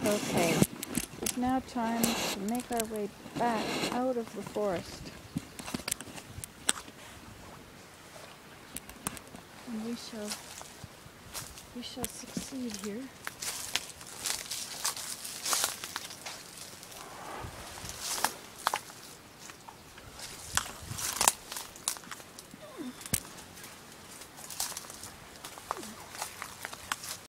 Okay, it's now time to make our way back out of the forest. And we shall succeed here.